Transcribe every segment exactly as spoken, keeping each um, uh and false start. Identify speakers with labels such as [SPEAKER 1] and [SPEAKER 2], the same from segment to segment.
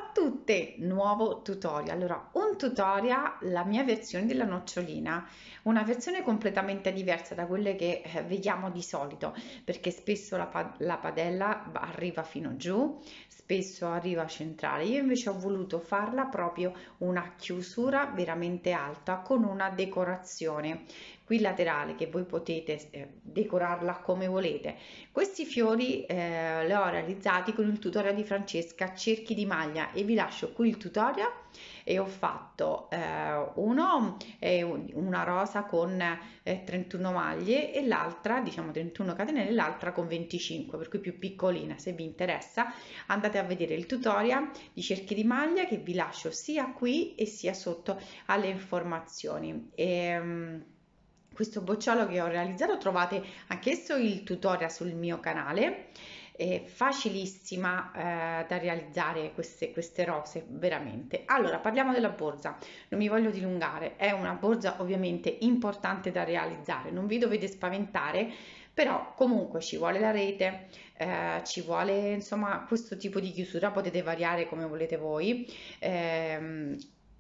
[SPEAKER 1] a tutte, nuovo tutorial. Allora, un tutorial, la mia versione della nocciolina, una versione completamente diversa da quelle che eh, vediamo di solito, perché spesso la, pa- la padella va- arriva fino giù, spesso arriva centrale. Io invece ho voluto farla proprio una chiusura veramente alta con una decorazione qui laterale che voi potete eh, decorarla come volete. Questi fiori eh, li ho realizzati con il tutorial di Francesca Cerchi di Maglia e vi lascio qui il tutorial. E ho fatto eh, uno è una rosa con eh, trentuno maglie e l'altra, diciamo trentuno catenelle, e l'altra con venticinque, per cui più piccolina. Se vi interessa andate a vedere il tutorial di Cerchi di Maglia che vi lascio sia qui e sia sotto alle informazioni. E, um, questo bocciolo che ho realizzato trovate anch'esso il tutorial sul mio canale. È facilissima eh, da realizzare queste, queste rose, veramente. Allora, parliamo della borsa, non mi voglio dilungare, è una borsa ovviamente importante da realizzare, non vi dovete spaventare, però comunque ci vuole la rete, eh, ci vuole insomma questo tipo di chiusura, potete variare come volete voi. Ehm,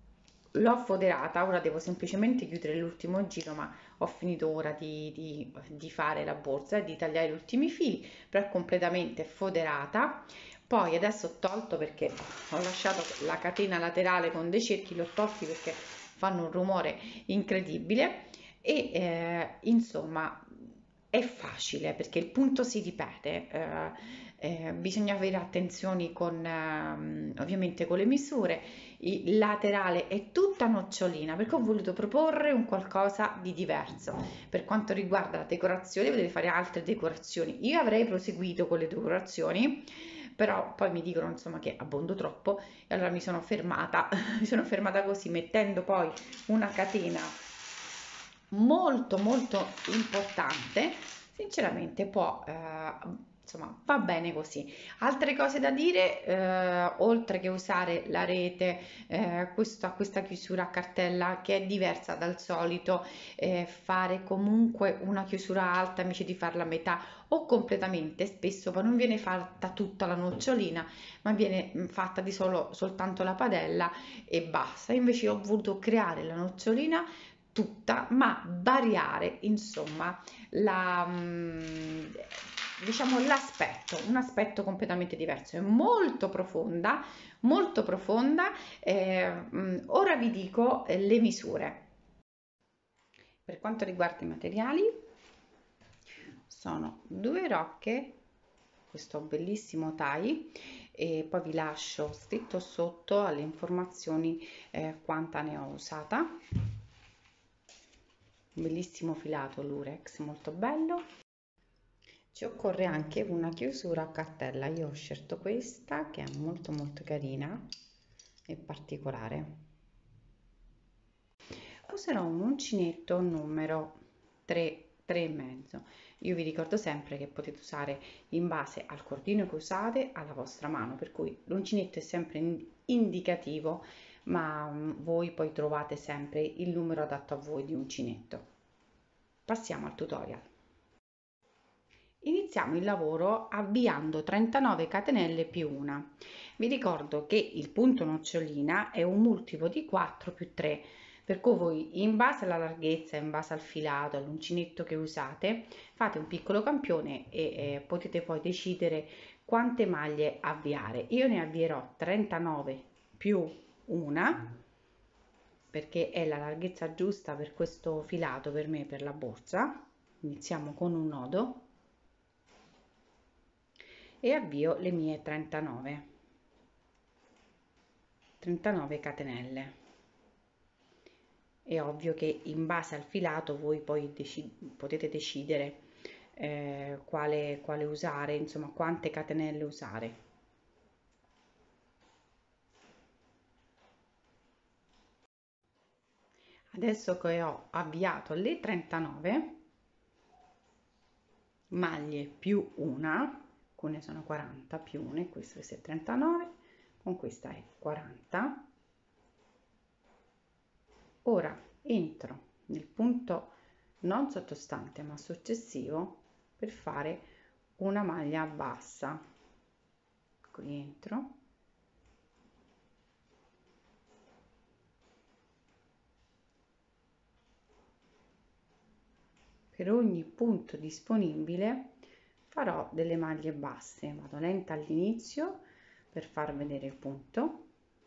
[SPEAKER 1] L'ho foderata, ora devo semplicemente chiudere l'ultimo giro, ma ho finito ora di, di- di fare la borsa e di tagliare gli ultimi fili, però è completamente foderata. Poi adesso ho tolto perché ho lasciato la catena laterale con dei cerchi, li ho tolti perché fanno un rumore incredibile e eh, insomma è facile perché il punto si ripete. eh, eh, bisogna avere attenzioni con ehm, ovviamente con le misure. Il laterale è tutta nocciolina perché ho voluto proporre un qualcosa di diverso. Per quanto riguarda la decorazione, potete fare altre decorazioni. Io avrei proseguito con le decorazioni, però poi mi dicono insomma che abbondo troppo e allora mi sono fermata. Mi sono fermata così, mettendo poi una catena molto molto importante. Sinceramente può eh, insomma va bene così. Altre cose da dire, eh, oltre che usare la rete, eh, questa, questa chiusura a cartella che è diversa dal solito, eh, fare comunque una chiusura alta invece di farla a metà o completamente, spesso poi non viene fatta tutta la nocciolina, ma viene mm, fatta di solo soltanto la padella e basta. Invece ho voluto creare la nocciolina tutta, ma variare insomma la, mm, diciamo l'aspetto, un aspetto completamente diverso, è molto profonda, molto profonda. Eh, mm, ora vi dico eh, le misure. Per quanto riguarda i materiali, sono due rocche, questo bellissimo tie, e poi vi lascio scritto sotto alle informazioni eh, quanta ne ho usata. Un bellissimo filato lurex, molto bello. Ci occorre anche una chiusura a cartella, io ho scelto questa che è molto molto carina e particolare. Userò un uncinetto numero tre, tre e mezzo. Io vi ricordo sempre che potete usare in base al cordino che usate alla vostra mano, per cui l'uncinetto è sempre indicativo, ma voi poi trovate sempre il numero adatto a voi di uncinetto. Passiamo al tutorial. Iniziamo il lavoro avviando trentanove catenelle più una. Vi ricordo che il punto nocciolina è un multiplo di quattro più tre, per cui voi in base alla larghezza, in base al filato, all'uncinetto che usate, fate un piccolo campione e eh, potete poi decidere quante maglie avviare. Io ne avvierò trentanove più una perché è la larghezza giusta per questo filato per me, per la borsa. Iniziamo con un nodo e avvio le mie trentanove trentanove catenelle. È ovvio che in base al filato voi poi deci- potete decidere eh, quale, quale usare, insomma quante catenelle usare. Adesso che ho avviato le trentanove maglie più una, alcune sono quaranta più una, e questa è trentanove, con questa è quaranta. Ora entro nel punto non sottostante ma successivo per fare una maglia bassa. Qui entro per ogni punto disponibile farò delle maglie basse. Vado lenta all'inizio per far vedere il punto.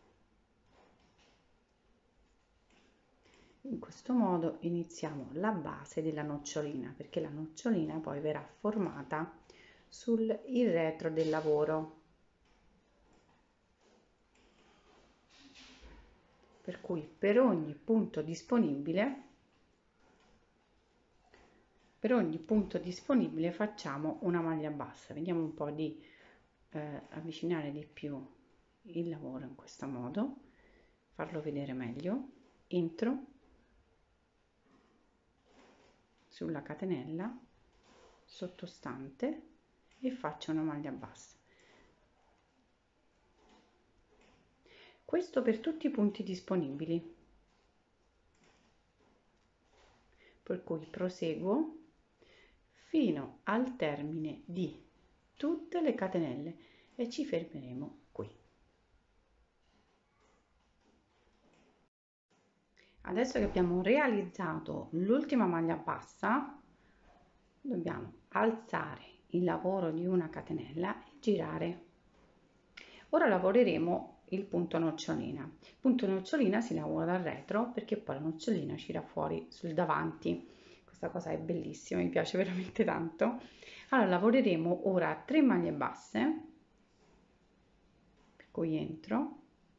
[SPEAKER 1] In questo modo iniziamo la base della nocciolina, perché la nocciolina poi verrà formata sul retro del lavoro. Per cui per ogni punto disponibile per ogni punto disponibile facciamo una maglia bassa. Vediamo un po' di eh, avvicinare di più il lavoro in questo modo, farlo vedere meglio. Entro sulla catenella sottostante e faccio una maglia bassa. Questo per tutti i punti disponibili, per cui proseguo fino al termine di tutte le catenelle e ci fermeremo qui. Adesso che abbiamo realizzato l'ultima maglia bassa, dobbiamo alzare il lavoro di una catenella e girare. Ora lavoreremo il punto nocciolina. Il punto nocciolina si lavora dal retro perché poi la nocciolina uscirà fuori sul davanti. Questa cosa è bellissima, mi piace veramente tanto. Allora lavoreremo ora tre maglie basse, per cui entro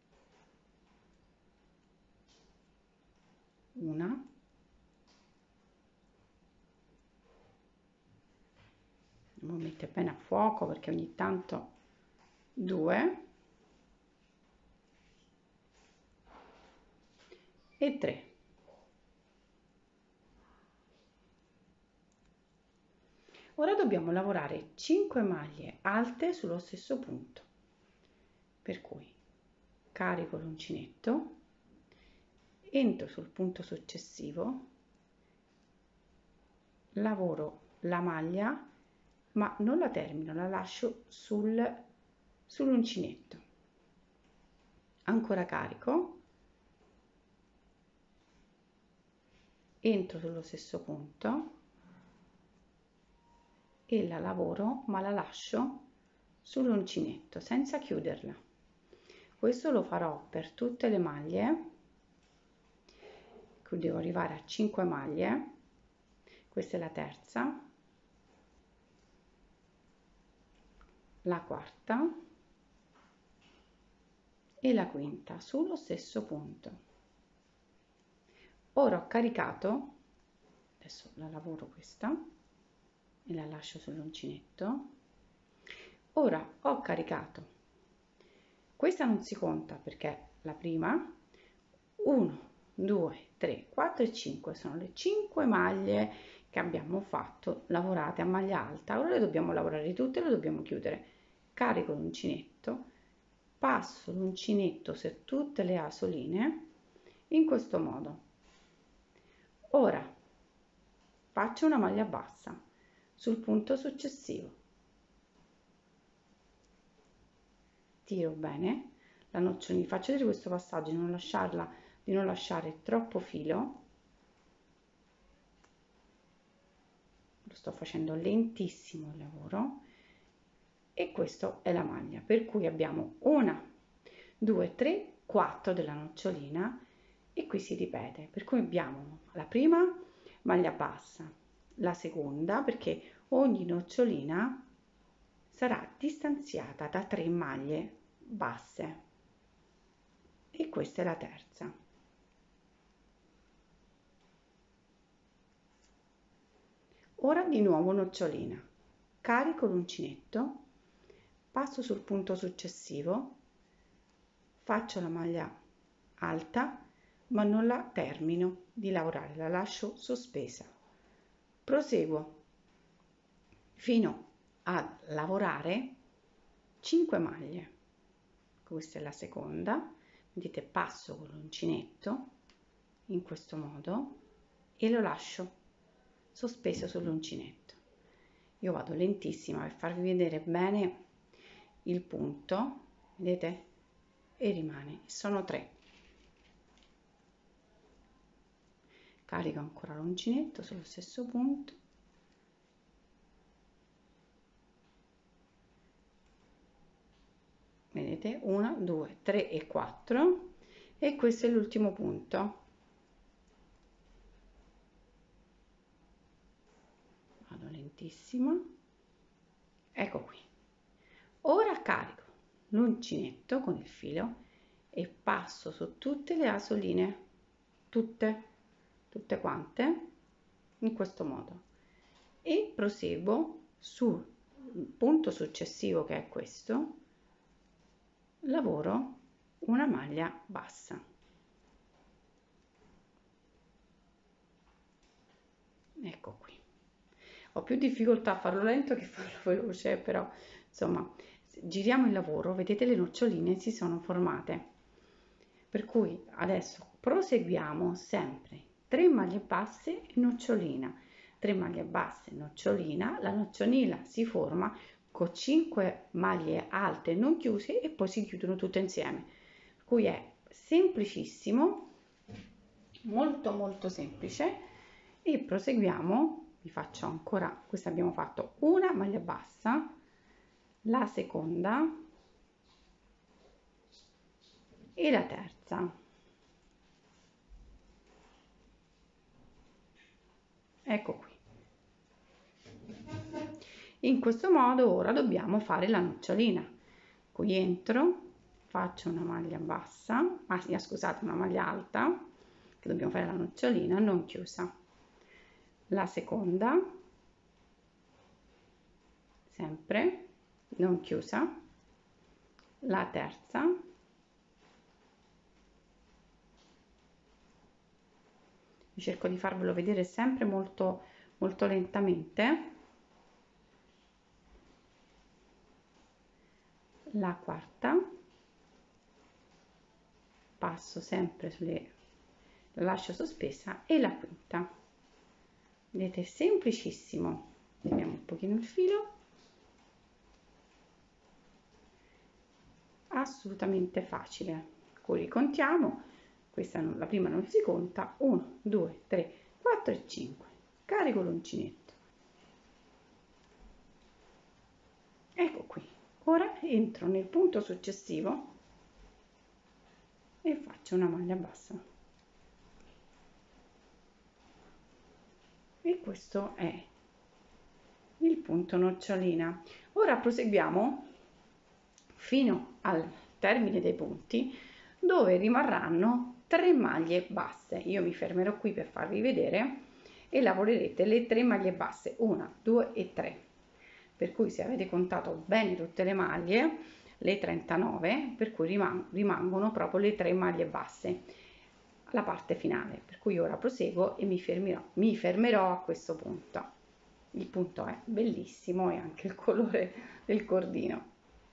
[SPEAKER 1] una, devo mettere bene a fuoco perché ogni tanto due e tre. Ora dobbiamo lavorare cinque maglie alte sullo stesso punto, per cui carico l'uncinetto, entro sul punto successivo, lavoro la maglia ma non la termino, la lascio sul sull'uncinetto, ancora carico, entro sullo stesso punto e la lavoro ma la lascio sull'uncinetto senza chiuderla. Questo lo farò per tutte le maglie, qui devo arrivare a cinque maglie, questa è la terza, la quarta e la quinta sullo stesso punto. Ora ho caricato, adesso la lavoro questa e la lascio sull'uncinetto. Ora ho caricato, questa non si conta perché la prima, uno, due, tre, quattro e cinque sono le cinque maglie che abbiamo fatto lavorate a maglia alta. Ora le dobbiamo lavorare tutte e le dobbiamo chiudere. Carico l'uncinetto, passo l'uncinetto su tutte le asoline in questo modo. Ora faccio una maglia bassa sul punto successivo, tiro bene la nocciolina, faccio vedere questo passaggio di non lasciarla, di non lasciare troppo filo, lo sto facendo lentissimo il lavoro. E questa è la maglia, per cui abbiamo una, due, tre, quattro della nocciolina e qui si ripete, per cui abbiamo la prima maglia bassa, la seconda, perché ogni nocciolina sarà distanziata da tre maglie basse e questa è la terza. Ora di nuovo nocciolina, carico l'uncinetto, passo sul punto successivo, faccio la maglia alta ma non la termino di lavorare, la lascio sospesa, proseguo fino a lavorare cinque maglie, questa è la seconda, vedete passo con l'uncinetto in questo modo e lo lascio sospeso sull'uncinetto. Io vado lentissima per farvi vedere bene il punto, vedete, e rimane, sono tre. Carico ancora l'uncinetto sullo stesso punto
[SPEAKER 2] vedete, uno, due, tre e quattro, e questo è l'ultimo punto. Vado lentissima, ecco qui. Ora carico l'uncinetto con il filo e passo su tutte le asoline, tutte, tutte quante, in questo modo, e proseguo sul punto successivo, che è questo, lavoro una maglia bassa. Ecco qui. Ho più difficoltà a farlo lento che farlo veloce, però insomma, giriamo il lavoro, vedete le noccioline si sono formate. Per cui adesso proseguiamo sempre tre maglie basse e nocciolina, tre maglie basse, nocciolina, la nocciolina si forma con cinque maglie alte non chiuse e poi si chiudono tutte insieme. Per cui è semplicissimo, molto molto semplice, e proseguiamo. Vi faccio ancora, questa abbiamo fatto una maglia bassa, la seconda e la terza. Ecco qui. In questo modo ora dobbiamo fare la nocciolina. Qui entro, faccio una maglia bassa, ah, scusate, una maglia alta, che dobbiamo fare la nocciolina non chiusa. La seconda, sempre non chiusa, la terza, io cerco di farvelo vedere sempre molto molto lentamente, la quarta, passo sempre sulle, la lascio sospesa, e la quinta. Vedete, è semplicissimo. Tiriamo un pochino il filo, assolutamente facile. Qui ricontiamo, questa non, la prima non si conta, uno, due, tre, quattro e cinque. Carico l'uncinetto. Ecco qui. Ora entro nel punto successivo e faccio una maglia bassa. E questo è il punto nocciolina. Ora proseguiamo fino al termine dei punti, dove rimarranno tre maglie basse. Io mi fermerò qui per farvi vedere e lavorerete le tre maglie basse, una, due e tre. Per cui se avete contato bene tutte le maglie, le trentanove, per cui rimang rimangono proprio le tre maglie basse alla parte finale. Per cui ora proseguo e mi fermerò, mi fermerò a questo punto. Il punto è bellissimo e anche il colore del cordino.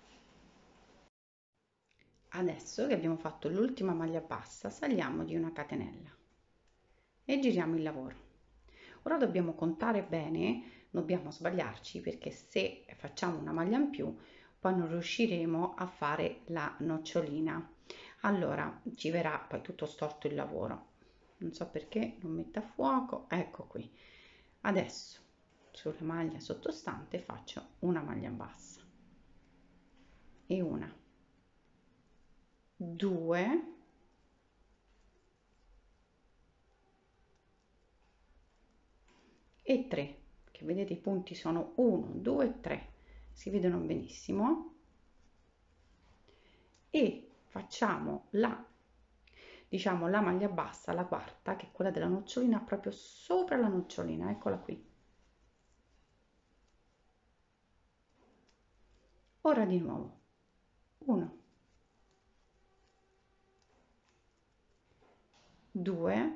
[SPEAKER 2] Adesso che abbiamo fatto l'ultima maglia bassa, saliamo di una catenella e giriamo il lavoro. Ora dobbiamo contare bene, dobbiamo sbagliarci, perché se facciamo una maglia in più poi non riusciremo a fare la nocciolina. Allora ci verrà poi tutto storto il lavoro. Non so perché non mette a fuoco. Ecco qui. Adesso sulla maglia sottostante faccio una maglia bassa e una, due, e tre, che vedete i punti sono uno, due, tre, si vedono benissimo, e facciamo la, diciamo, la maglia bassa, la quarta, che è quella della nocciolina, proprio sopra la nocciolina, eccola qui. Ora di nuovo uno, due,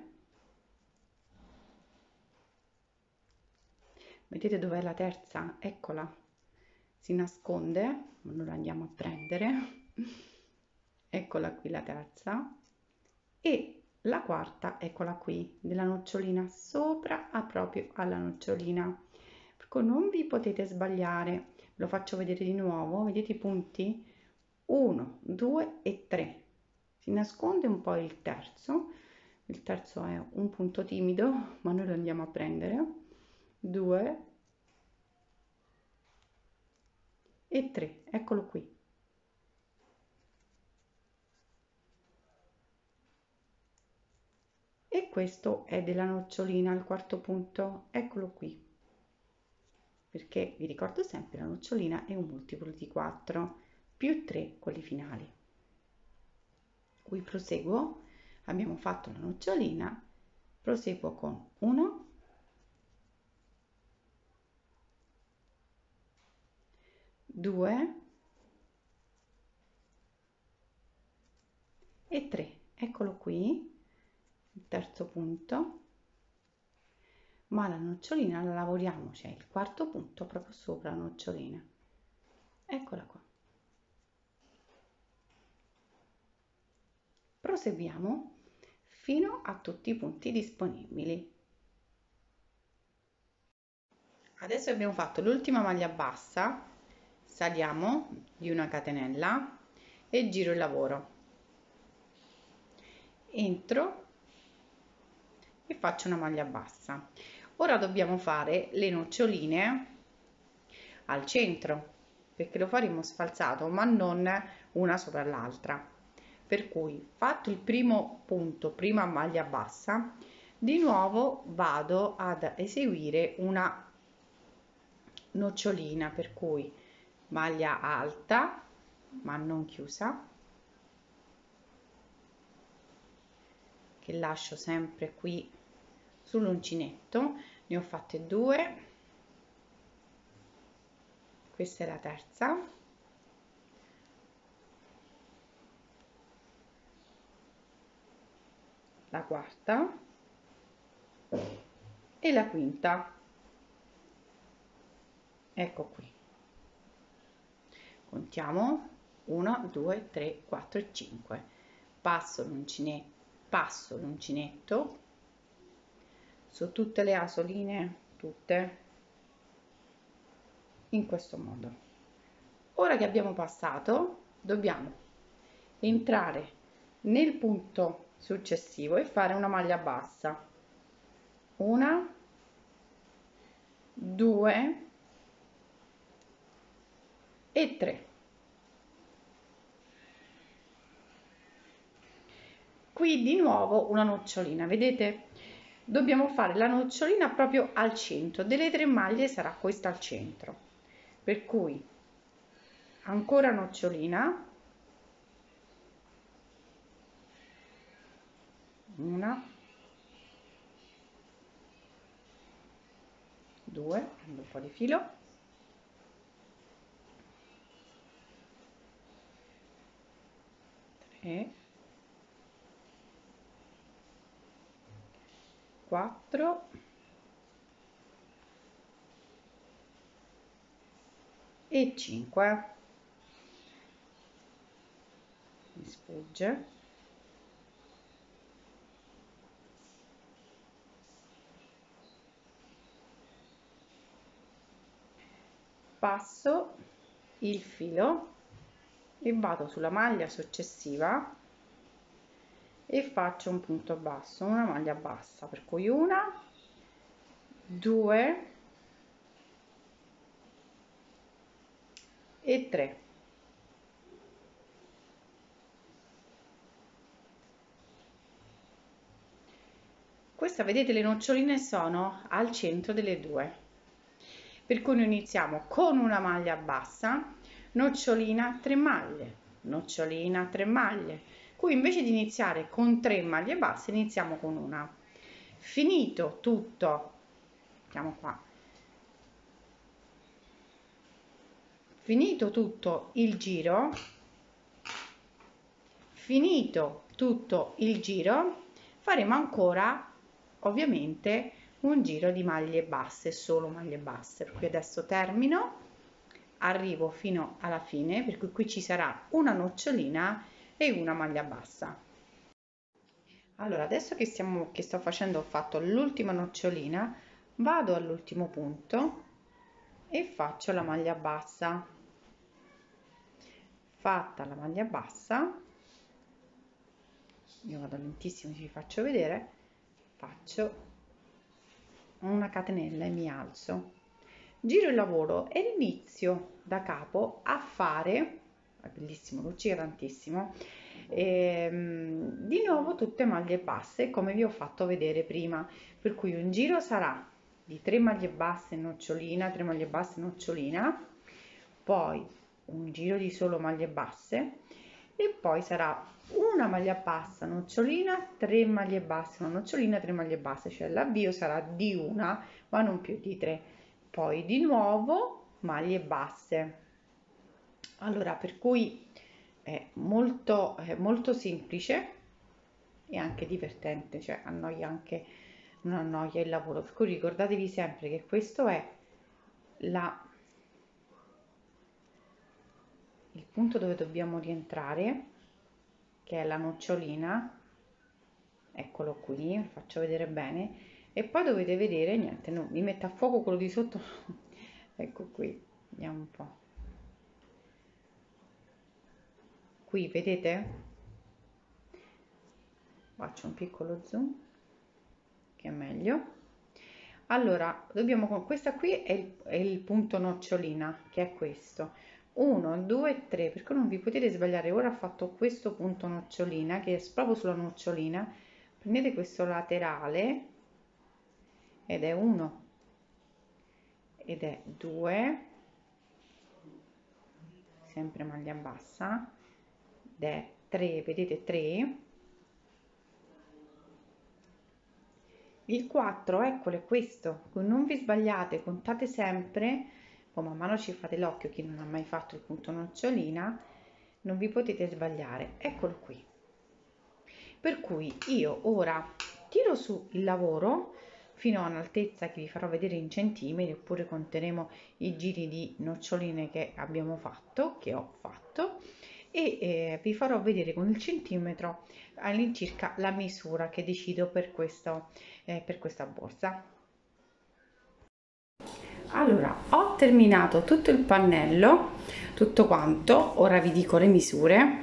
[SPEAKER 2] vedete dov'è la terza? Eccola, si nasconde, ma noi la andiamo a prendere. Eccola qui la terza, e la quarta, eccola qui, della nocciolina, sopra a proprio alla nocciolina, per cui non vi potete sbagliare. Lo faccio vedere di nuovo, vedete i punti? uno, due e tre. Si nasconde un po' il terzo, il terzo è un punto timido, ma noi lo andiamo a prendere. due e tre, eccolo qui. e questo è della nocciolina, il quarto punto, eccolo qui, perché vi ricordo sempre la nocciolina è un multiplo di quattro più tre quelli finali. Qui proseguo, abbiamo fatto la nocciolina, proseguo con uno, due e tre, eccolo qui, il terzo punto, ma la nocciolina la lavoriamo, cioè il quarto punto proprio sopra la nocciolina, eccola qua. Proseguiamo fino a tutti i punti disponibili. Adesso abbiamo fatto l'ultima maglia bassa, saliamo di una catenella e giro il lavoro, entro e faccio una maglia bassa. Ora dobbiamo fare le noccioline al centro, perché lo faremo sfalsato ma non una sopra l'altra, per cui fatto il primo punto, prima maglia bassa, di nuovo vado ad eseguire una nocciolina, per cui maglia alta ma non chiusa, che lascio sempre qui sull'uncinetto, ne ho fatte due, questa è la terza, la quarta e la quinta, ecco qui, contiamo uno, due, tre, quattro e cinque, passo l'uncinetto, passo l'uncinetto su tutte le asoline, tutte in questo modo. Ora che abbiamo passato, dobbiamo entrare nel punto successivo e fare una maglia bassa, una, due e tre. Qui di nuovo una nocciolina, vedete? Dobbiamo fare la nocciolina proprio al centro, delle tre maglie sarà questa al centro, per cui ancora nocciolina, una, due, prendo un po' di filo, tre, quattro e cinque, mi sfugge, passo il filo e vado sulla maglia successiva e faccio un punto basso, una maglia bassa, per cui una, due e tre. Questa, vedete, le noccioline sono al centro delle due, per cui noi iniziamo con una maglia bassa, nocciolina, tre maglie, nocciolina, tre maglie. Qui invece di iniziare con tre maglie basse iniziamo con una. Finito tutto, mettiamo qua, finito tutto il giro, finito tutto il giro, faremo ancora ovviamente un giro di maglie basse, solo maglie basse, per cui adesso termino, arrivo fino alla fine, per cui qui ci sarà una nocciolina e una maglia bassa. Allora, adesso che stiamo che sto facendo, ho fatto l'ultima nocciolina, vado all'ultimo punto e faccio la maglia bassa. Fatta la maglia bassa, io vado lentissimo, vi faccio vedere, faccio una catenella e mi alzo, giro il lavoro e inizio da capo a fare, è bellissimo, luccica tantissimo, ehm,
[SPEAKER 1] di nuovo tutte maglie basse come vi ho fatto vedere prima, per cui un giro sarà di tre maglie basse nocciolina, tre maglie basse nocciolina, poi un giro di solo maglie basse e poi sarà una maglia bassa nocciolina, tre maglie basse, una nocciolina, tre maglie basse, cioè l'avvio sarà di una ma non più di tre, poi di nuovo maglie basse. Allora, per cui è molto, è molto semplice e anche divertente, cioè annoia anche, non annoia il lavoro, per cui ricordatevi sempre che questo è la, il punto dove dobbiamo rientrare, che è la nocciolina, eccolo qui, vi faccio vedere bene, e poi dovete vedere, niente, no, mi metto a fuoco quello di sotto, ecco qui, vediamo un po'. Qui vedete? Faccio un piccolo zoom che è meglio. Allora dobbiamo, con questa qui è il, è il punto nocciolina, che è questo, uno due tre, perché non vi potete sbagliare. Ora ho fatto questo punto nocciolina che è proprio sulla nocciolina, prendete questo laterale ed è uno ed è due, sempre maglia bassa, ed è tre, vedete, tre. Il quattro, eccolo, è questo, non vi sbagliate, contate sempre, poi man mano ci fate l'occhio, chi non ha mai fatto il punto nocciolina, non vi potete sbagliare, eccolo qui. Per cui io ora tiro su il lavoro fino a un'altezza che vi farò vedere in centimetri, oppure conteremo i giri di noccioline che abbiamo fatto, che ho fatto, e eh, vi farò vedere con il centimetro all'incirca la misura che decido per, questo, eh, per questa borsa. Allora, ho terminato tutto il pannello, tutto quanto, ora vi dico le misure.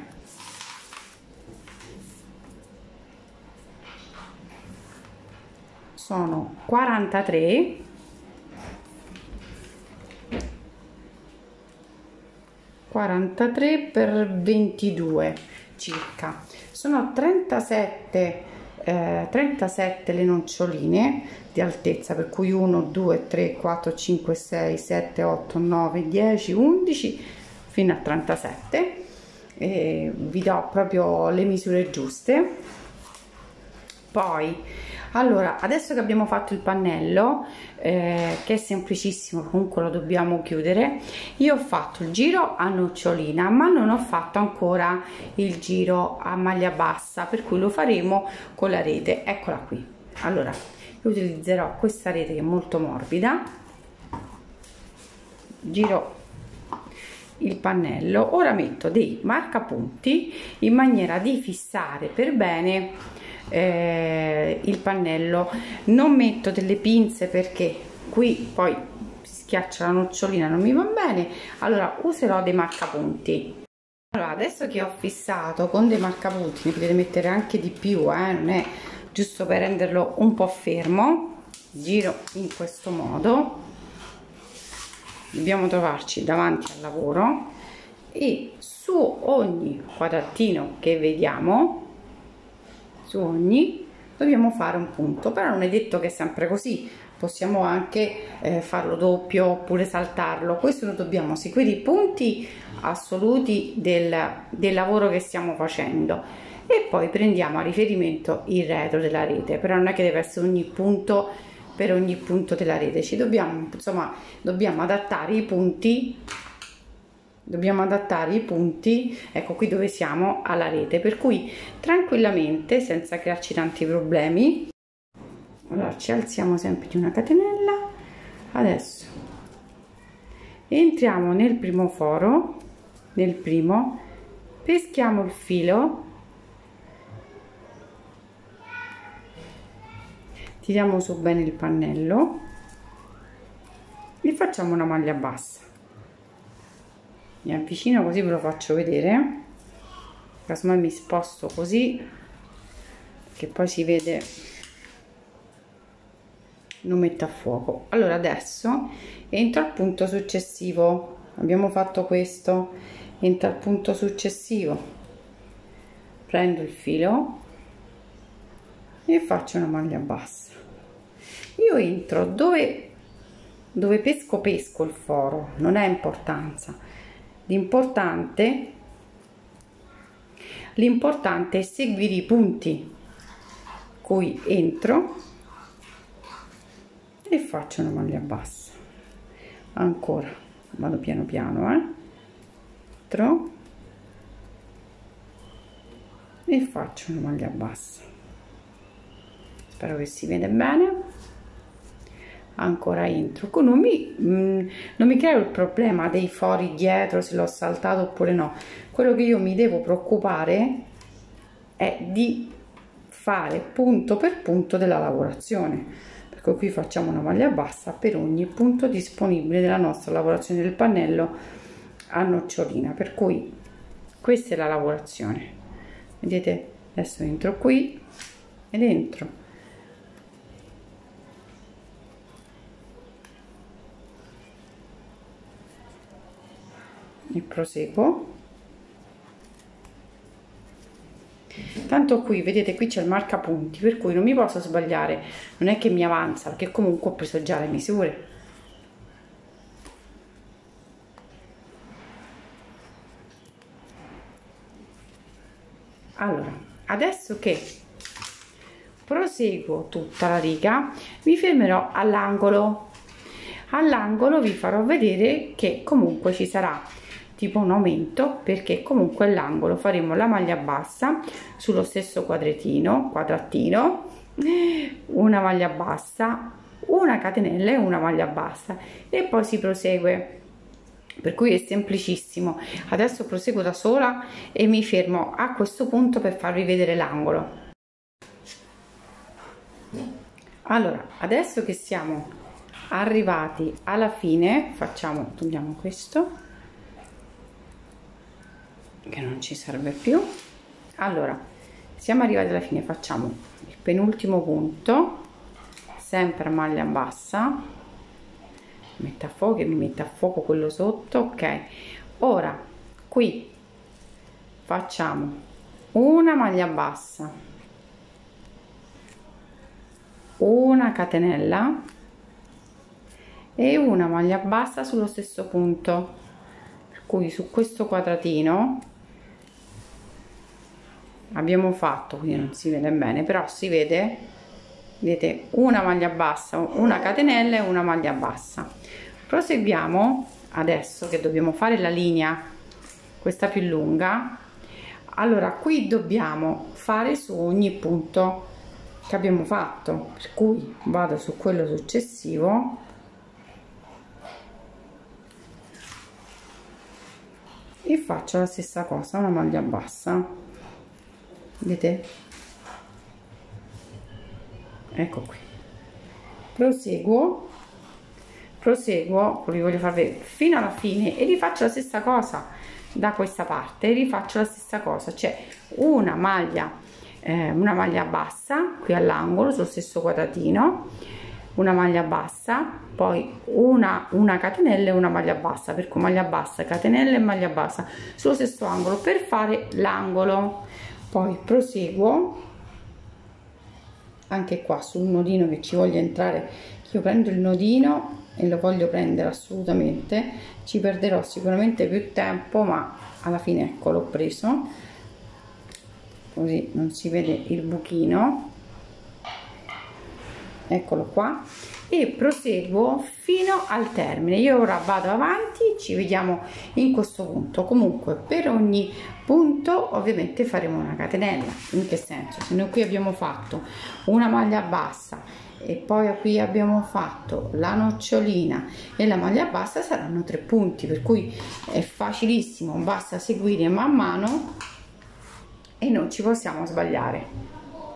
[SPEAKER 1] Sono quarantatré, quarantatré per ventidue circa, sono trentasette, eh, trentasette le noccioline di altezza, per cui uno due tre quattro cinque sei sette otto nove dieci undici fino a trentasette, e vi do proprio le misure giuste. Poi allora, adesso che abbiamo fatto il pannello, eh, che è semplicissimo, comunque lo dobbiamo chiudere, io ho fatto il giro a nocciolina, ma non ho fatto ancora il giro a maglia bassa, per cui lo faremo con la rete, eccola qui. Allora, io utilizzerò questa rete che è molto morbida, giro il pannello, ora metto dei marcapunti in maniera di fissare per bene Eh, il pannello. Non metto delle pinze perché qui poi si schiaccia la nocciolina, non mi va bene, allora userò dei marcapunti. Allora, adesso che ho fissato con dei marcapunti, ne potete mettere anche di più, eh? Non è giusto per renderlo un po' fermo, giro in questo modo, dobbiamo trovarci davanti al lavoro e su ogni quadratino che vediamo, su ogni dobbiamo fare un punto, però non è detto che è sempre così, possiamo anche eh, farlo doppio oppure saltarlo, questo lo dobbiamo seguire i punti assoluti del, del lavoro che stiamo facendo e poi prendiamo a riferimento il retro della rete, però non è che deve essere ogni punto per ogni punto della rete, ci dobbiamo, insomma, dobbiamo adattare i punti dobbiamo adattare i punti, ecco qui dove siamo, alla rete, per cui tranquillamente, senza crearci tanti problemi. Allora ci alziamo sempre di una catenella, adesso entriamo nel primo foro, nel primo, peschiamo il filo, tiriamo su bene il pannello e facciamo una maglia bassa. Mi avvicino così ve lo faccio vedere, casomai mi sposto così che poi si vede, lo metto a fuoco. Allora adesso entro al punto successivo, abbiamo fatto questo, entro al punto successivo, prendo il filo,
[SPEAKER 2] e faccio una maglia bassa. Io entro dove dove pesco pesco il foro, non ha importanza. L'importante l'importante è seguire i punti cui entro e faccio una maglia bassa. Ancora vado piano piano, eh entro e faccio una maglia bassa. Spero che si vede bene. Ancora entro, non mi, mh, non mi creo il problema dei fori dietro, se l'ho saltato oppure no. Quello che io mi devo preoccupare è di fare punto per punto della lavorazione, perché qui facciamo una maglia bassa per ogni punto disponibile della nostra lavorazione del pannello a nocciolina, per cui questa è la lavorazione. Vedete, adesso entro qui ed entro e proseguo. Tanto qui vedete, qui c'è il marcapunti, per cui non mi posso sbagliare, non è che mi avanza, perché comunque ho preso già le misure. Allora, adesso che proseguo tutta la riga, mi fermerò all'angolo. All'angolo vi farò vedere che comunque ci sarà tipo un aumento, perché comunque all'angolo faremo la maglia bassa sullo stesso quadratino quadratino una maglia bassa, una catenella e una maglia bassa, e poi si prosegue, per cui è semplicissimo. Adesso proseguo da sola e mi fermo a questo punto per farvi vedere l'angolo. Allora, adesso che siamo arrivati alla fine, facciamo, togliamo questo che non ci serve più. Allora, siamo arrivati alla fine, facciamo il penultimo punto, sempre a maglia bassa, metto a fuoco e mi metto a fuoco quello sotto. Ok, ora qui facciamo una maglia bassa, una catenella e una maglia bassa sullo stesso punto, per cui su questo quadratino abbiamo fatto, quindi non si vede bene, però si vede, vedete, una maglia bassa, una catenella e una maglia bassa. Proseguiamo adesso che dobbiamo fare la linea questa più lunga. Allora qui dobbiamo fare su ogni punto che abbiamo fatto, per cui vado su quello successivo e faccio la stessa cosa, una maglia bassa, vedete, ecco qui. Proseguo proseguo vi voglio far vedere fino alla fine e rifaccio la stessa cosa da questa parte, rifaccio la stessa cosa, cioè una maglia eh, una maglia bassa qui all'angolo sullo stesso quadratino, una maglia bassa, poi una, una catenella e una maglia bassa, per cui maglia bassa, catenella e maglia bassa sullo stesso angolo per fare l'angolo. Poi proseguo anche qua sul nodino che ci voglio entrare, io prendo il nodino e lo voglio prendere assolutamente, ci perderò sicuramente più tempo, ma alla fine ecco l'ho preso, così non si vede il buchino, eccolo qua, e proseguo fino al termine. Io ora vado avanti, ci vediamo in questo punto. Comunque per ogni punto ovviamente faremo una catenella. In che senso? Se noi qui abbiamo fatto una maglia bassa e poi qui abbiamo fatto la nocciolina e la maglia bassa, saranno tre punti, per cui è facilissimo, basta seguire man mano e non ci possiamo sbagliare.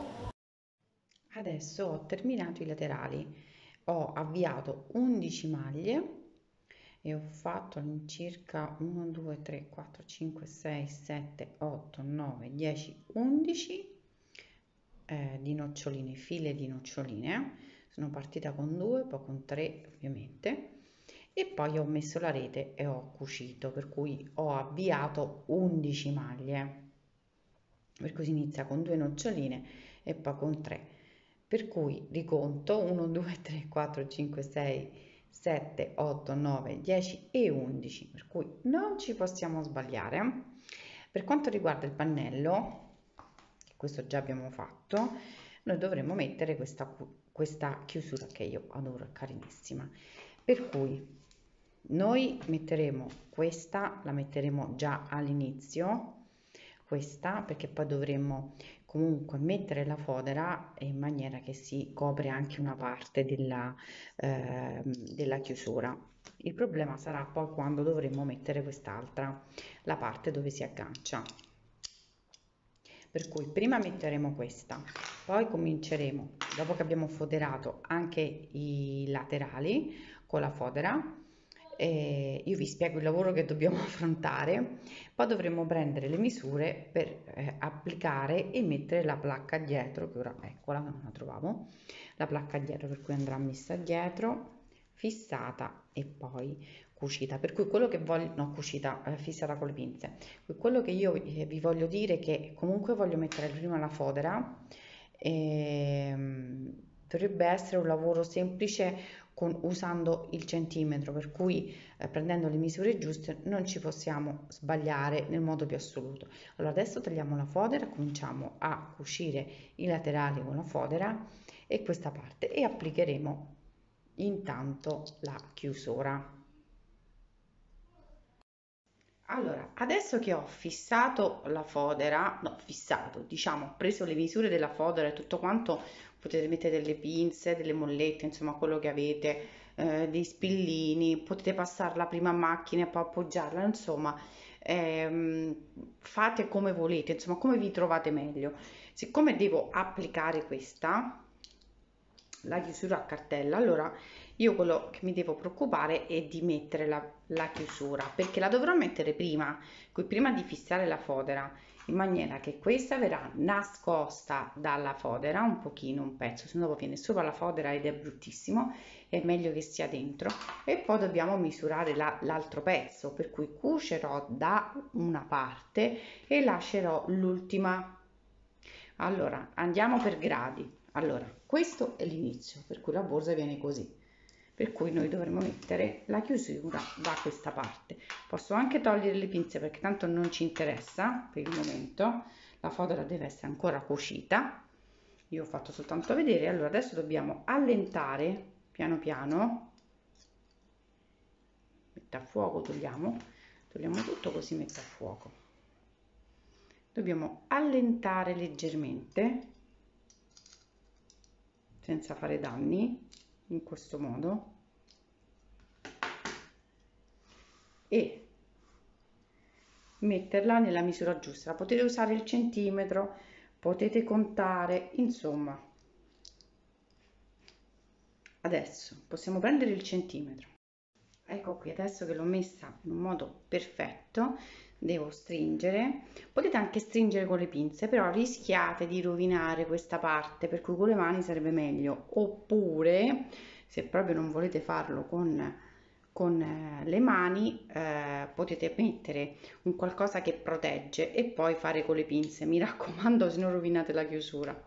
[SPEAKER 2] Adesso ho terminato i laterali, ho avviato undici maglie e ho fatto all'incirca uno, due, tre, quattro, cinque, sei, sette, otto, nove, dieci, undici eh, di noccioline, file di noccioline. Sono partita con due, poi con tre ovviamente, e poi ho messo la rete e ho cucito, per cui ho avviato undici maglie, per cui si inizia con due noccioline e poi con tre.
[SPEAKER 1] Per cui riconto uno, due, tre, quattro, cinque, sei, sette, otto, nove, dieci e undici, per cui non ci possiamo sbagliare. Per quanto riguarda il pannello, che questo già abbiamo fatto, noi dovremo mettere questa, questa chiusura che io adoro, è carinissima. Per cui noi metteremo questa, la metteremo già all'inizio, questa, perché poi dovremo comunque mettere la fodera in maniera che si copre anche una parte della, eh, della chiusura. Il problema sarà poi quando dovremo mettere quest'altra, la parte dove si aggancia. Per cui prima metteremo questa, poi cominceremo, dopo che abbiamo foderato anche i laterali con la fodera, eh, io vi spiego il lavoro che dobbiamo affrontare, poi dovremo prendere le misure per eh, applicare e mettere la placca dietro, che ora eccola, non la trovavo, la placca dietro, per cui andrà messa dietro, fissata e poi cucita. Per cui quello che voglio, no, cucita, eh, fissata con le pinze. Quello che io eh, vi voglio dire è che comunque voglio mettere prima la fodera, ehm, dovrebbe essere un lavoro semplice con, usando il centimetro, per cui eh, prendendo le misure giuste non ci possiamo sbagliare nel modo più assoluto. Allora adesso tagliamo la fodera, cominciamo a cucire i laterali con la fodera e questa parte e applicheremo intanto la chiusura. Allora, adesso che ho fissato la fodera, no, fissato, diciamo, ho preso le misure della fodera e tutto quanto, potete mettere delle pinze, delle mollette, insomma, quello che avete, eh, dei spillini, potete passarla prima a macchina e poi appoggiarla, insomma, ehm, fate come volete, insomma, come vi trovate meglio. Siccome devo applicare questa, la chiusura a cartella, allora io quello che mi devo preoccupare è di mettere la, la chiusura, perché la dovrò mettere prima, qui prima di fissare la fodera, in maniera che questa verrà nascosta dalla fodera un pochino, un pezzo, se no dopo viene sopra la fodera ed è bruttissimo, è meglio che sia dentro. E poi dobbiamo misurare la, l'altro pezzo, per cui cucerò da una parte e lascerò l'ultima. Allora, andiamo per gradi. Allora, questo è l'inizio, per cui la borsa viene così. Per cui noi dovremo mettere la chiusura da questa parte. Posso anche togliere le pinze perché tanto non ci interessa per il momento. La fodera deve essere ancora cucita. Io ho fatto soltanto vedere. Allora, adesso dobbiamo allentare piano piano. Mette a fuoco, togliamo. Togliamo tutto così mette a fuoco. Dobbiamo allentare leggermente senza fare danni, in questo modo, e metterla nella misura giusta. Potete usare il centimetro, potete contare, insomma. Adesso possiamo prendere il centimetro. Ecco qui, adesso che l'ho messa in un modo perfetto, devo stringere. Potete anche stringere con le pinze, però rischiate di rovinare questa parte, per cui con le mani sarebbe meglio. Oppure, se proprio non volete farlo con, con eh, le mani, eh, potete mettere un qualcosa che protegge e poi fare con le pinze. Mi raccomando, se non rovinate la chiusura.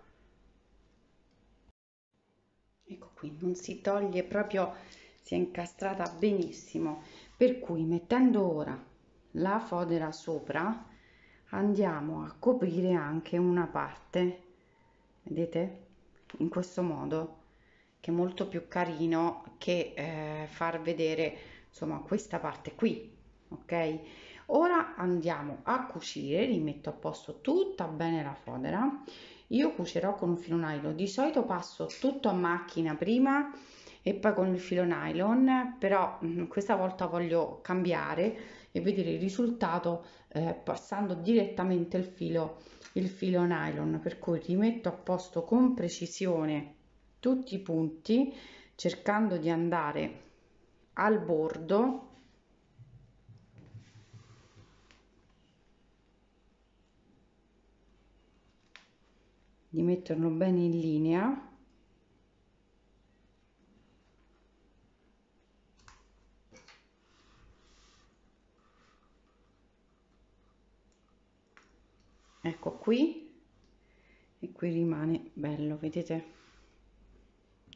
[SPEAKER 1] Ecco qui, non si toglie proprio, si è incastrata benissimo, per cui mettendo ora la fodera sopra andiamo a coprire anche una parte, vedete, in questo modo, che è molto più carino che eh, far vedere insomma questa parte qui, ok? Ora andiamo a cucire, rimetto a posto tutta bene la fodera. Io cucerò con un filo nylon, di solito passo tutto a macchina prima e poi con il filo nylon, però mh, questa volta voglio cambiare e vedere il risultato eh, passando direttamente il filo, il filo nylon, per cui rimetto a posto con precisione tutti i punti, cercando di andare al bordo di metterlo bene in linea. Ecco qui, e qui rimane bello, vedete?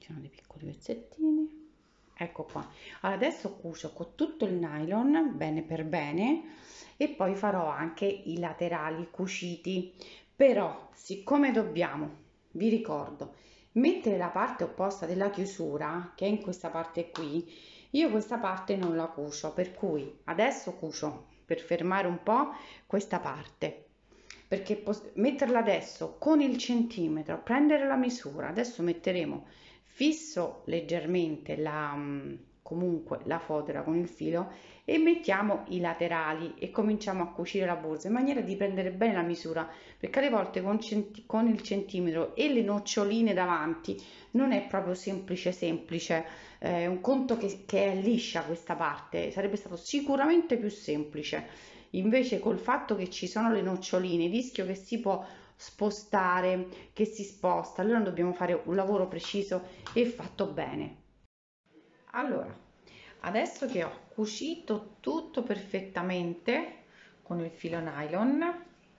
[SPEAKER 2] mettiamo dei piccoli pezzettini, ecco qua. Allora adesso cucio con tutto il nylon bene per bene e poi farò anche i laterali cuciti, però siccome dobbiamo, vi ricordo, mettere la parte opposta della chiusura, che è in questa parte qui, io questa parte non la cucio, per cui adesso cucio per fermare un po' questa parte, perché metterla adesso con il centimetro, prendere la misura, adesso metteremo fisso leggermente la comunque la fodera con il filo e mettiamo i laterali e cominciamo a cucire la borsa in maniera di prendere bene la misura, perché alle volte con, con il centimetro e le noccioline davanti non è proprio semplice semplice, è eh, un conto che, che è liscia questa parte, sarebbe stato sicuramente più semplice. Invece col fatto che ci sono le noccioline, il rischio che si può spostare, che si sposta, allora dobbiamo fare un lavoro preciso e fatto bene. Allora, adesso che ho cucito tutto perfettamente con il filo nylon,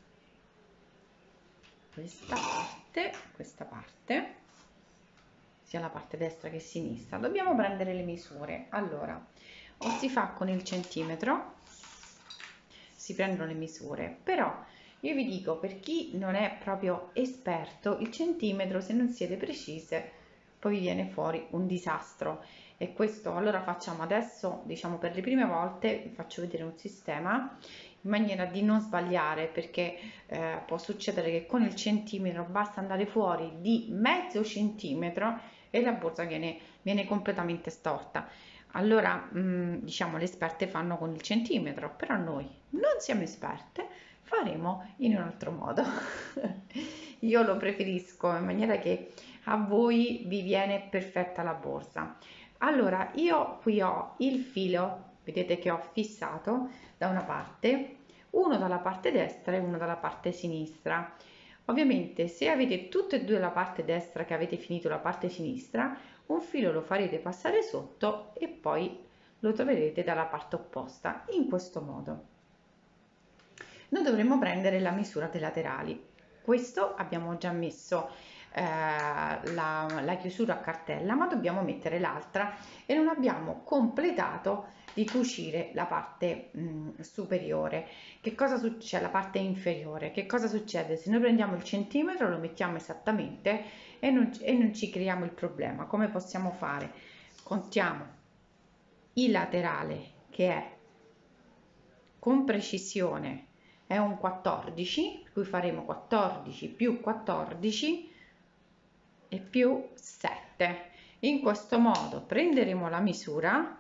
[SPEAKER 2] questa parte, questa parte, sia la parte destra che sinistra, dobbiamo prendere le misure. Allora, o si fa con il centimetro, si prendono le misure, però io vi dico, per chi non è proprio esperto, il centimetro, se non siete precise, poi vi viene fuori un disastro. E questo allora facciamo adesso, diciamo per le prime volte, vi faccio vedere un sistema in maniera di non sbagliare, perché eh, può succedere che con il centimetro basta andare fuori di mezzo centimetro e la borsa viene, viene completamente storta. Allora, mh, diciamo, le esperte fanno con il centimetro, però noi non siamo esperte, faremo in un altro modo. Io lo preferisco in maniera che a voi vi viene perfetta la borsa. Allora, io qui ho il filo, vedete che ho fissato da una parte, uno dalla parte destra e uno dalla parte sinistra. Ovviamente, se avete tutte e due la parte destra che avete finito la parte sinistra, un filo lo farete passare sotto e poi lo troverete dalla parte opposta, in questo modo. Noi dovremmo prendere la misura dei laterali. Questo abbiamo già messo eh, la, la chiusura a cartella, ma dobbiamo mettere l'altra e non abbiamo completato di cucire la parte mh, superiore. Che cosa succede? La parte inferiore. Che cosa succede? Se noi prendiamo il centimetro, lo mettiamo esattamente e non, e non ci creiamo il problema. Come possiamo fare? Contiamo il laterale, che è con precisione è un quattordici, per cui faremo quattordici più quattordici e più sette. In questo modo prenderemo la misura.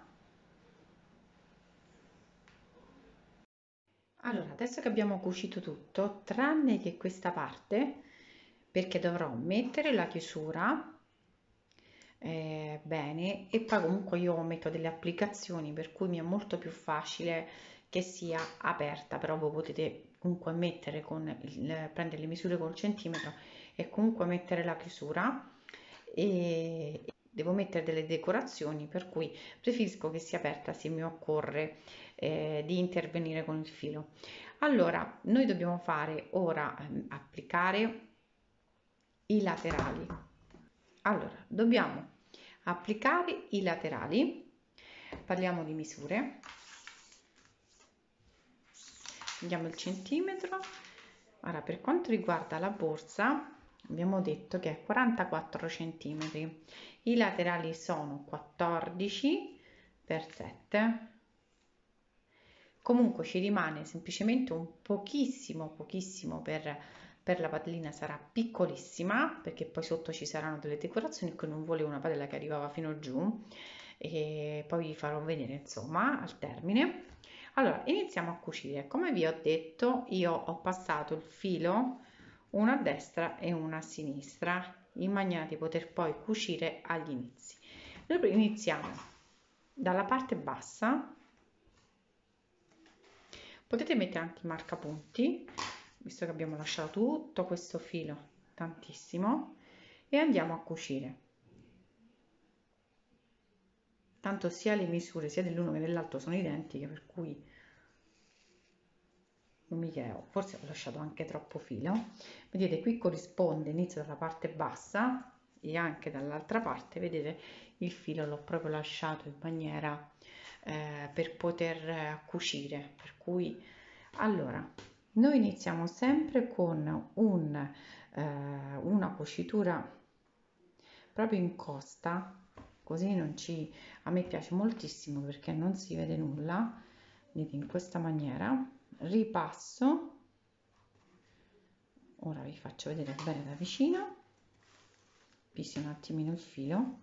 [SPEAKER 2] Allora, adesso che abbiamo cucito tutto, tranne che questa parte, perché dovrò mettere la chiusura eh, bene, e poi comunque io metto delle applicazioni per cui mi è molto più facile che sia aperta, però voi potete comunque mettere con il, prendere le misure col centimetro e comunque mettere la chiusura. E devo mettere delle decorazioni, per cui preferisco che sia aperta se mi occorre eh, di intervenire con il filo. Allora, noi dobbiamo fare ora eh, applicare i laterali. Allora, dobbiamo applicare i laterali, parliamo di misure, prendiamo il centimetro. Ora, per quanto riguarda la borsa, abbiamo detto che è quarantaquattro centimetri, i laterali sono quattordici per sette, comunque ci rimane semplicemente un pochissimo pochissimo per, per la padellina, sarà piccolissima perché poi sotto ci saranno delle decorazioni, che non volevo una padella che arrivava fino giù, e poi vi farò vedere insomma al termine. Allora, iniziamo a cucire. Come vi ho detto, io ho passato il filo una a destra e una a sinistra in maniera di poter poi cucire agli inizi. Noi iniziamo dalla parte bassa, potete mettere anche i marcapunti, visto che abbiamo lasciato tutto questo filo tantissimo, e andiamo a cucire. Tanto sia le misure sia dell'uno che dell'altro sono identiche, per cui non mi chiedo, forse ho lasciato anche troppo filo. Vedete, qui corrisponde, inizio dalla parte bassa
[SPEAKER 1] e anche dall'altra parte, vedete, il filo l'ho proprio lasciato in maniera eh, per poter eh, cucire, per cui allora noi iniziamo sempre con un, eh, una cucitura proprio in costa, così non ci, a me piace moltissimo perché non si vede nulla, vedete, in questa maniera ripasso. Ora vi faccio vedere bene da vicino, pisso un attimino il filo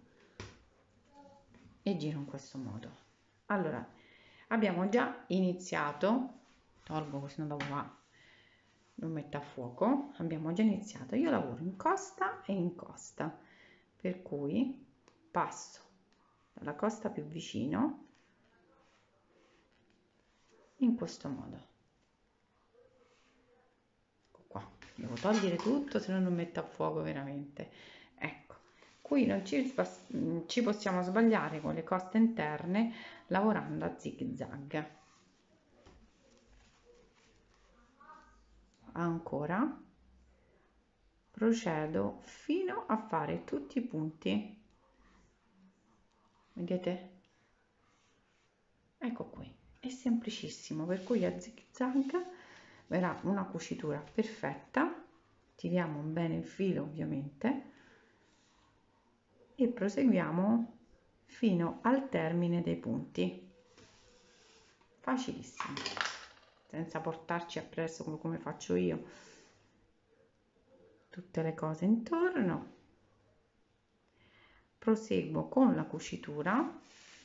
[SPEAKER 1] e giro in questo modo. Allora abbiamo già iniziato, tolgo così non dopo va, non metto a fuoco, abbiamo già iniziato, io lavoro in costa e in costa, per cui passo dalla costa più vicino in questo modo. Ecco qua, devo togliere tutto, se no non metto a fuoco veramente. Ecco, qui non ci, ci possiamo sbagliare con le coste interne lavorando a zig zag. Ancora procedo fino a fare tutti i punti, vedete? Ecco qui, è semplicissimo, per cui a zig zag verrà una cucitura perfetta. Tiriamo bene il filo ovviamente e proseguiamo fino al termine dei punti. Facilissimo, senza portarci appresso come, come faccio io tutte le cose intorno. Proseguo con la cucitura,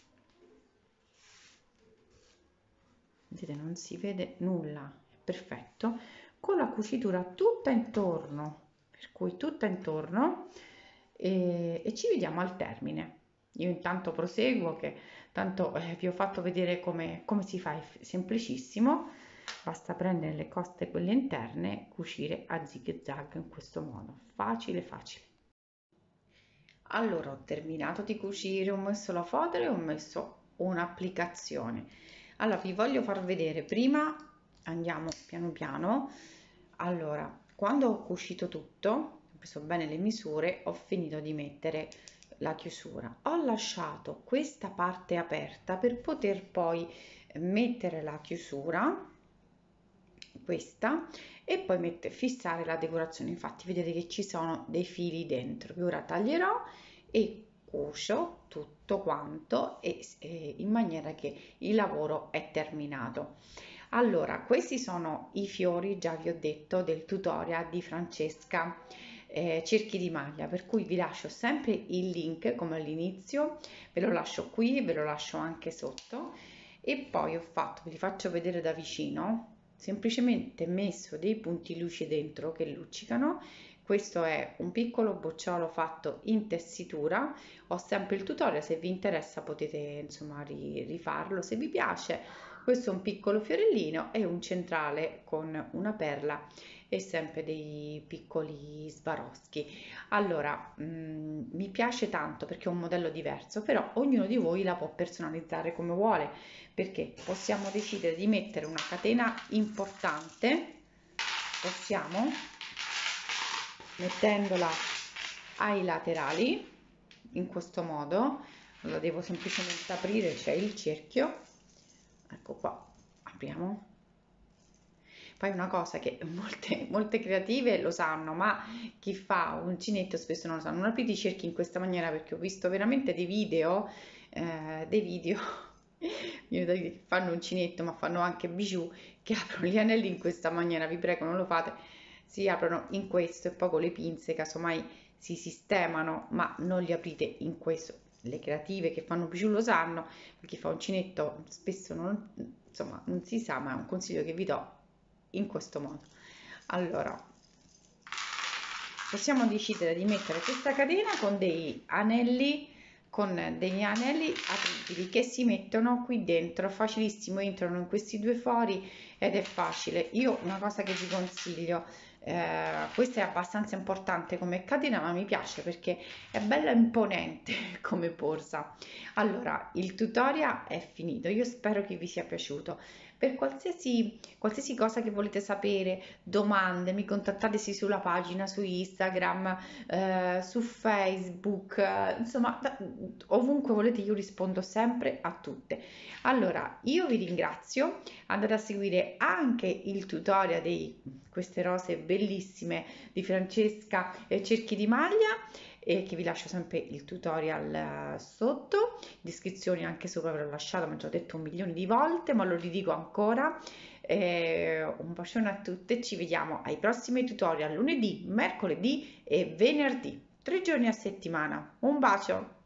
[SPEAKER 1] vedete, non si vede nulla, è perfetto, con la cucitura tutta intorno, per cui tutta intorno, e, e ci vediamo al termine. Io intanto proseguo, che tanto eh, vi ho fatto vedere come, come si fa, è semplicissimo, basta prendere le coste quelle interne, cucire a zig zag in questo modo, facile facile. Allora ho terminato di cucire, ho messo la foto e ho messo un'applicazione. Allora vi voglio far vedere, prima andiamo piano piano. Allora, quando ho cucito tutto, ho preso bene le misure, ho finito di mettere la chiusura, ho lasciato questa parte aperta per poter poi mettere la chiusura, questa, e poi mettere, fissare la decorazione. Infatti vedete che ci sono dei fili dentro che ora taglierò e cucio tutto quanto e, e in maniera che il lavoro è terminato. Allora, questi sono i fiori, già vi ho detto, del tutorial di Francesca eh, Cerchi di Maglia, per cui vi lascio sempre il link come all'inizio, ve lo lascio qui, ve lo lascio anche sotto. E poi ho fatto, vi faccio vedere da vicino, semplicemente messo dei punti luce dentro che luccicano. Questo è un piccolo bocciolo fatto in tessitura, ho sempre il tutorial, se vi interessa potete insomma rifarlo se vi piace. Questo è un piccolo fiorellino e un centrale con una perla e sempre dei piccoli Swarovski. Allora, mh, mi piace tanto perché è un modello diverso, però ognuno di voi la può personalizzare come vuole, perché possiamo decidere di mettere una catena importante, possiamo, mettendola ai laterali in questo modo, la devo semplicemente aprire, c'è il cerchio, ecco qua, apriamo. Poi una cosa che molte, molte creative lo sanno, ma chi fa uncinetto spesso non lo sa, non aprite i cerchi in questa maniera, perché ho visto veramente dei video, eh, dei video che fanno uncinetto ma fanno anche bijou, che aprono gli anelli in questa maniera. Vi prego, non lo fate, si aprono in questo e poi con le pinze casomai si sistemano, ma non li aprite in questo. Le creative che fanno bijou lo sanno, chi fa uncinetto spesso non, insomma, non si sa, ma è un consiglio che vi do in questo modo. Allora possiamo decidere di mettere questa catena con dei anelli, con degli anelli apribili che si mettono qui dentro, facilissimo, entrano in questi due fori ed è facile. Io una cosa che vi consiglio, eh, questa è abbastanza importante come catena, ma mi piace perché è bella imponente come borsa. Allora, il tutorial è finito, io spero che vi sia piaciuto. Per qualsiasi, qualsiasi cosa che volete sapere, domande, mi contattate sì sulla pagina, su Instagram, eh, su Facebook, eh, insomma, da- ovunque volete io rispondo sempre a tutte. Allora, io vi ringrazio, andate a seguire anche il tutorial di queste rose bellissime di Francesca eh, Cerchi di Maglia, e che vi lascio sempre il tutorial eh, sotto, descrizioni anche sopra ve l'ho lasciato, ma già detto un milione di volte, ma lo ridico ancora. Eh, un bacione a tutte, ci vediamo ai prossimi tutorial lunedì, mercoledì e venerdì, tre giorni a settimana. Un bacio!